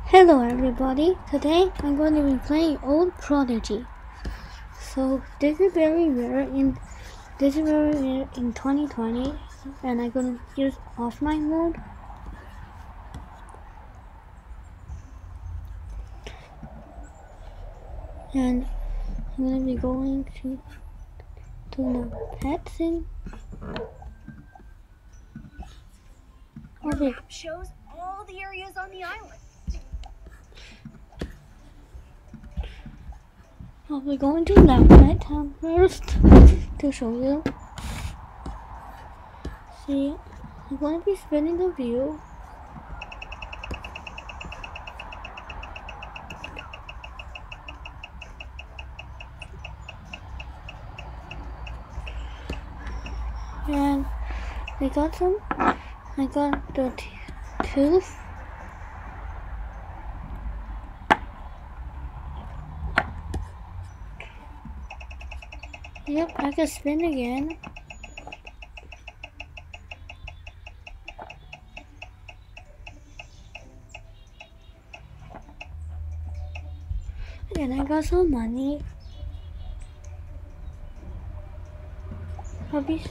Hello everybody, today I'm going to be playing Old Prodigy. So this is very rare in 2020, and I'm going to use offline mode. And I'm going to be going to the pet thing. Your map shows all the areas on the island. I'll be going to that town first to show you. See, I'm going to be spinning the view. And I got the tooth. Yep, I can spin again. And I got some money. Okay.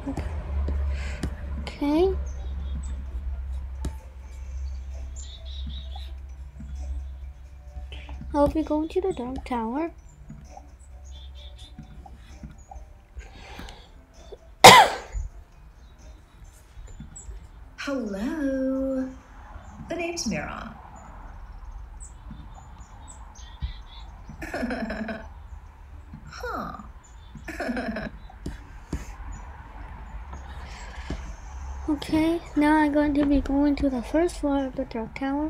I'll be going to the dark tower. Hello. The name's Mira. Huh. Okay, now I'm going to be going to the first floor of the dark tower.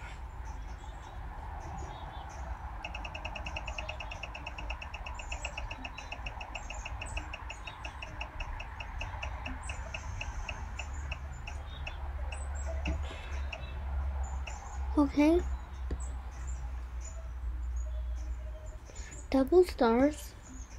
Okay. Double stars.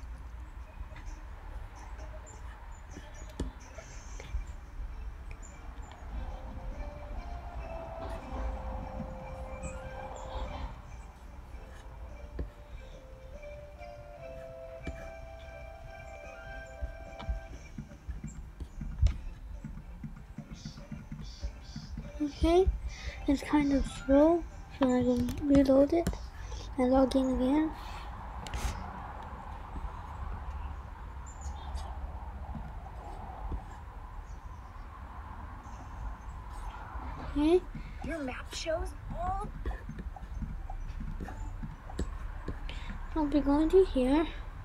Okay, it's kind of slow, so I can reload it and log in again. Okay. Your map shows all. I'll be going to here.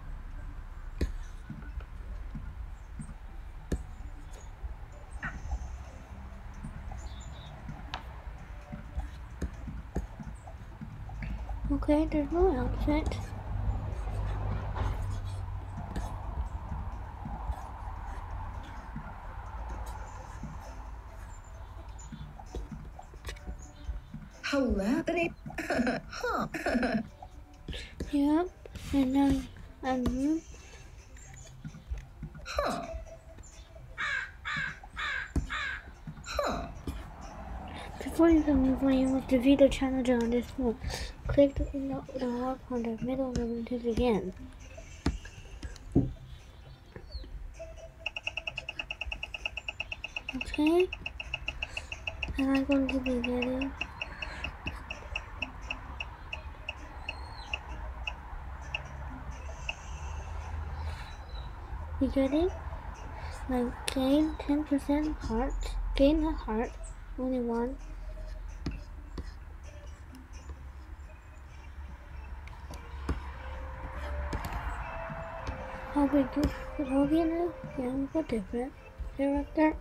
Okay, there's no outfit. Hello. The name. Huh. Yep, and now I'm. Huh. Huh. Before you can move on, you must defeat the challenger on this floor. Click the mark on the middle of the room to begin. Okay, and I'm going to be getting. Like gain 10% heart. Gain a heart, only one. I'll be looking at again for different character.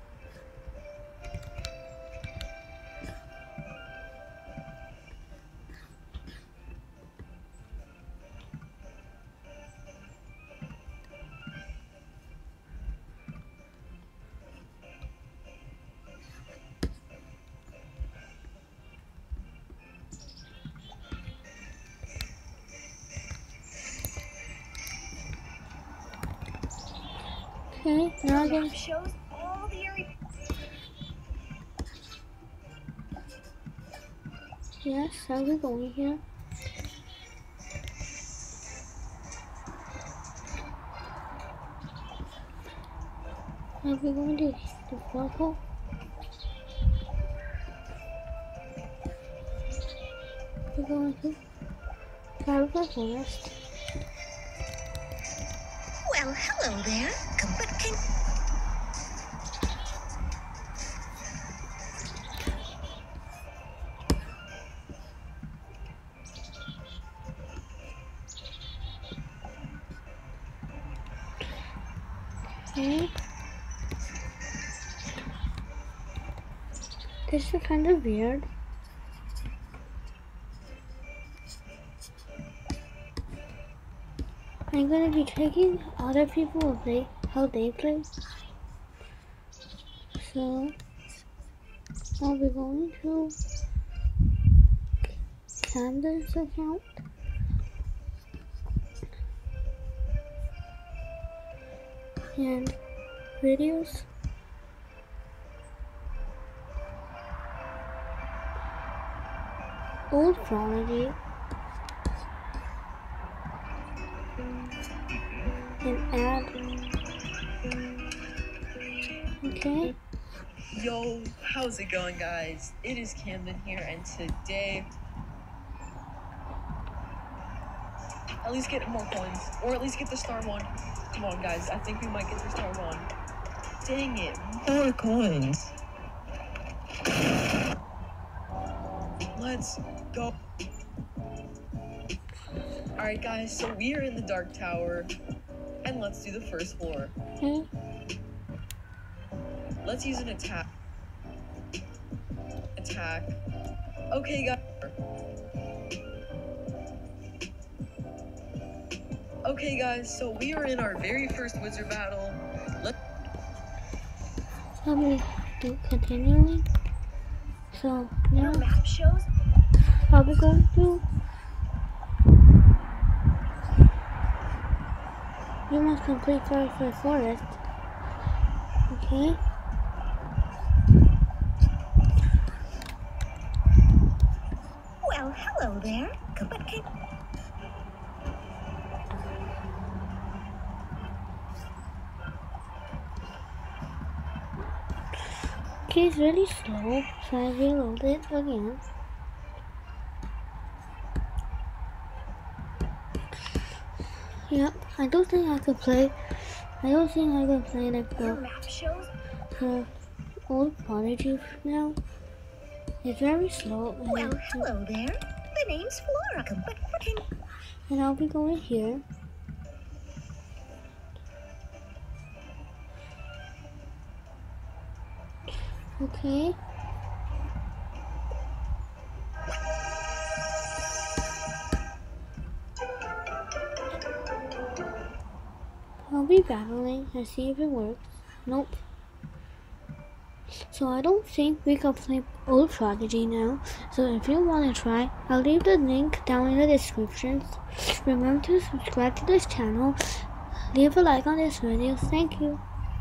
Okay, now Your map shows all the areas. Yes, I'll be going here. I'll be going to the purple. We're going to Purple Forest. Well, hello there. Okay. This is kind of weird. I'm gonna be taking other people play how they play. So I'll be going to Camden's account. And videos. Old Prodigy. And add. Okay. Yo, how's it going, guys? It is Camden here, and today, at least get more coins, or at least get the star one. Come on, guys, I think we might get the star one. Dang it, more coins. Let's go. Alright, guys, so we are in the Dark Tower, and let's do the first floor. Okay. Let's use an attack. Okay, guys. Okay, guys, so we are in our very first wizard battle. Let me do continuing. So now Map shows. I'll be going to. You must complete for forest. Okay. Well, hello there. Okay, it's really slow, so I reload it again. Yep, I don't think I could play like the old Prodigy now. It's very slow. Well, hello there. The name's Flora. And I'll be going here. Okay. I'll be battling and see if it works. Nope. So I don't think we can play Old Prodigy now. So if you want to try, I'll leave the link down in the description. Remember to subscribe to this channel. Leave a like on this video. Thank you.